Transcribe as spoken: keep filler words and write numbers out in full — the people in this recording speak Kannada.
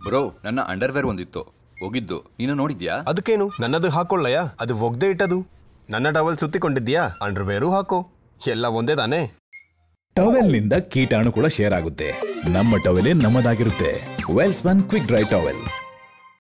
ಬ್ರೋ, ನನ್ನ ಅಂಡರ್ವೇರ್ ಒಂದಿತ್ತು, ಹೋಗಿದ್ದು ನೀನು ನೋಡಿದ್ಯಾ? ಅದಕ್ಕೇನು, ನನ್ನದು ಹಾಕೊಳ್ಳಯ್ಯ, ಅದು ಒಗ್ದೇ ಇಟ್ಟದು. ನನ್ನ ಟವಲ್ ಸುತ್ತಿಕೊಂಡಿದ್ಯಾ, ಅಂಡರ್ವೇರು ಹಾಕೋ, ಎಲ್ಲ ಒಂದೇ ತಾನೇ. ಟವೆಲ್ನಿಂದ ಕೀಟಾಣು ಕೂಡ ಶೇರ್ ಆಗುತ್ತೆ. ನಮ್ಮ ಟವೆಲೇ ನಮ್ಮದಾಗಿರುತ್ತೆ. Welspun quick dry towel.